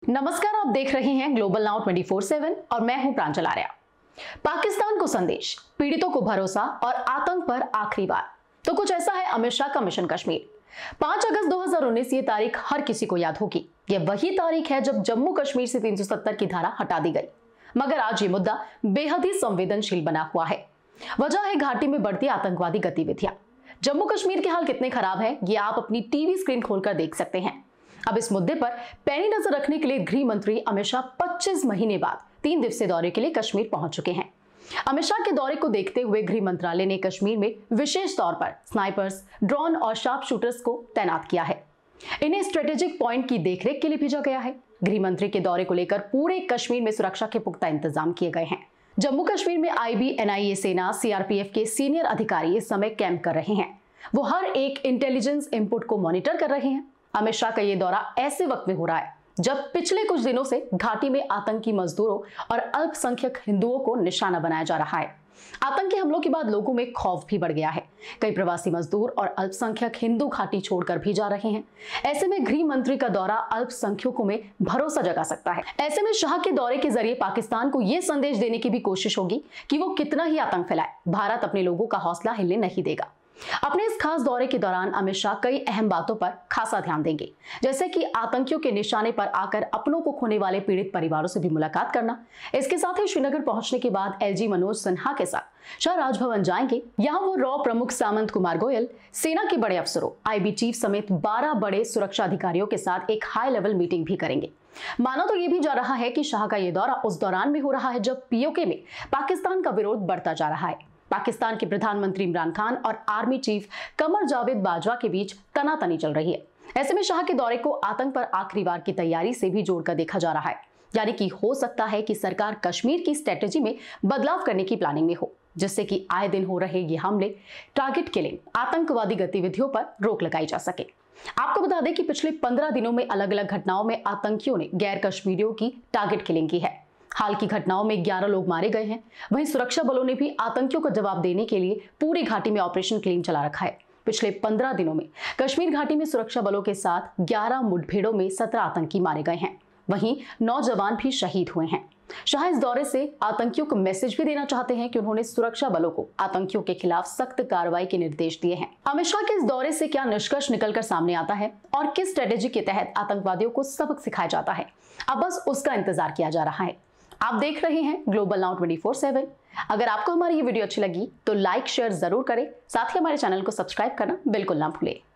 नमस्कार, आप देख रहे हैं ग्लोबल नाउ 24/7 और मैं हूं प्रांजल आर्या। पाकिस्तान को संदेश, पीड़ितों को भरोसा और आतंक पर आखिरी बार। तो कुछ ऐसा है अमित शाह का मिशन कश्मीर। 5 अगस्त 2019 ये तारीख हर किसी को याद होगी। यह वही तारीख है जब जम्मू कश्मीर से 370 की धारा हटा दी गई। मगर आज ये मुद्दा बेहद ही संवेदनशील बना हुआ है। वजह है घाटी में बढ़ती आतंकवादी गतिविधियां। जम्मू कश्मीर के हाल कितने खराब है ये आप अपनी टीवी स्क्रीन खोलकर देख सकते हैं। अब इस मुद्दे पर पैनी नजर रखने के लिए गृह मंत्री अमित शाह 25 महीने बाद 3 दिवसीय दौरे के लिए कश्मीर पहुंच चुके हैं। अमित शाह के दौरे को देखते हुए गृह मंत्रालय ने कश्मीर में विशेष तौर पर स्नाइपर्स, ड्रोन और शार्प शूटर्स को तैनात किया है। इन्हें स्ट्रेटेजिक पॉइंट की देखरेख के लिए भेजा गया है। गृह मंत्री के दौरे को लेकर पूरे कश्मीर में सुरक्षा के पुख्ता इंतजाम किए गए हैं। जम्मू कश्मीर में IB, NIA सेना, CRPF के सीनियर अधिकारी इस समय कैंप कर रहे हैं। वो हर एक इंटेलिजेंस इनपुट को मॉनिटर कर रहे हैं। अमित शाह का ये दौरा ऐसे वक्त में हो रहा है जब पिछले कुछ दिनों से घाटी में आतंकी मजदूरों और अल्पसंख्यक हिंदुओं को निशाना बनाया जा रहा है। आतंकी हमलों के बाद लोगों में खौफ भी बढ़ गया है। कई प्रवासी मजदूर और अल्पसंख्यक हिंदू घाटी छोड़कर भी जा रहे हैं। ऐसे में गृह मंत्री का दौरा अल्पसंख्यकों में भरोसा जगा सकता है। ऐसे में शाह के दौरे के जरिए पाकिस्तान को यह संदेश देने की भी कोशिश होगी कि वो कितना ही आतंक फैलाए, भारत अपने लोगों का हौसला हिलने नहीं देगा। अपने इस खास दौरे के दौरान अमित शाह कई अहम बातों पर खासा ध्यान देंगे, जैसे कि आतंकियों के निशाने पर आकर अपनों को खोने वाले पीड़ित परिवारों से भी मुलाकात करना। इसके साथ ही श्रीनगर पहुंचने के बाद LG मनोज सिन्हा के साथ शाह राजभवन जाएंगे। यहाँ वो रॉ प्रमुख सामंत कुमार गोयल, सेना के बड़े अफसरों, IB चीफ समेत 12 बड़े सुरक्षा अधिकारियों के साथ एक हाई लेवल मीटिंग भी करेंगे। माना तो ये भी जा रहा है कि शाह का ये दौरा उस दौरान में हो रहा है जब POK में पाकिस्तान का विरोध बढ़ता जा रहा है। पाकिस्तान के प्रधानमंत्री इमरान खान और आर्मी चीफ कमर जावेद बाजवा के बीच तनातनी चल रही है। ऐसे में शाह के दौरे को आतंक पर आखिरी बार की तैयारी से भी जोड़कर देखा जा रहा है। यानी कि हो सकता है कि सरकार कश्मीर की स्ट्रेटेजी में बदलाव करने की प्लानिंग में हो, जिससे कि आए दिन हो रहे ये हमले, टारगेट किलिंग, आतंकवादी गतिविधियों पर रोक लगाई जा सके। आपको बता दें कि पिछले 15 दिनों में अलग अलग घटनाओं में आतंकियों ने गैर कश्मीरियों की टारगेट किलिंग की है। हाल की घटनाओं में 11 लोग मारे गए हैं। वहीं सुरक्षा बलों ने भी आतंकियों को जवाब देने के लिए पूरी घाटी में ऑपरेशन क्लीन चला रखा है। पिछले 15 दिनों में कश्मीर घाटी में सुरक्षा बलों के साथ 11 मुठभेड़ों में 17 आतंकी मारे गए हैं। वहीं 9 जवान भी शहीद हुए हैं। शाह इस दौरे से आतंकियों को मैसेज भी देना चाहते हैं कि उन्होंने सुरक्षा बलों को आतंकियों के खिलाफ सख्त कार्रवाई के निर्देश दिए हैं। अमित शाह के इस दौरे से क्या निष्कर्ष निकलकर सामने आता है और किस स्ट्रेटेजी के तहत आतंकवादियों को सबक सिखाया जाता है, अब बस उसका इंतजार किया जा रहा है। आप देख रहे हैं ग्लोबल नाउ 24/7। अगर आपको हमारी ये वीडियो अच्छी लगी तो लाइक शेयर जरूर करें, साथ ही हमारे चैनल को सब्सक्राइब करना बिल्कुल ना भूलें।